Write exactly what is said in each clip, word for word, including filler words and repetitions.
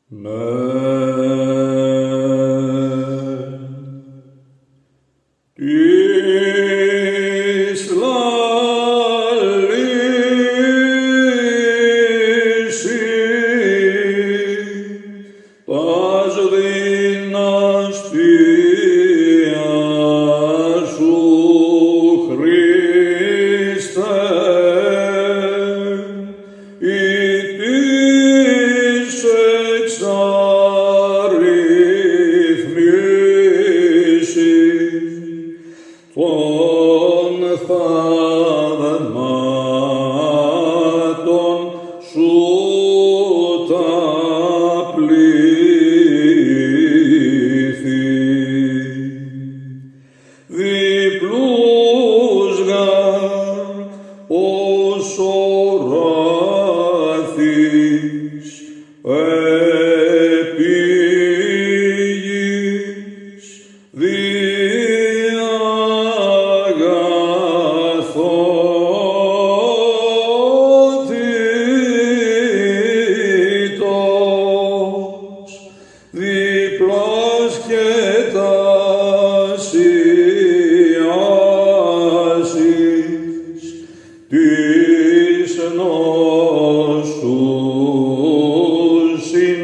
Της λαλήσης πας δυναστείας σου, Χριστέ, ή της εξαριθμίσης των θαυμάτων σου τα πλήθη. Διπλούς γαρ ως οράθης επίγης διαγαθότητος, διπλάς και τασιάσεις της νόσου συν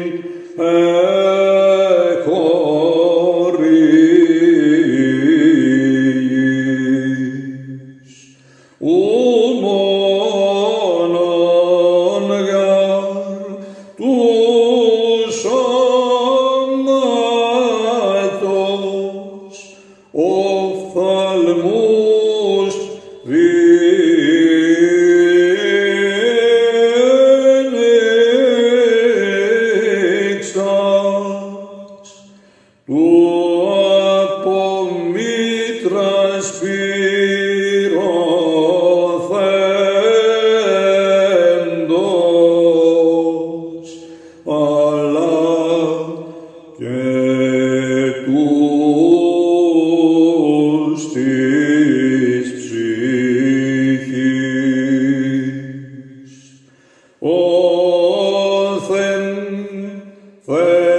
εκχωρήγης. Ου μόνον γαρ του σώματος οφθαλμούς διένυξας, του από μήτρας πυρωθέντος, αλλά και τους της ψυχής. Όθεν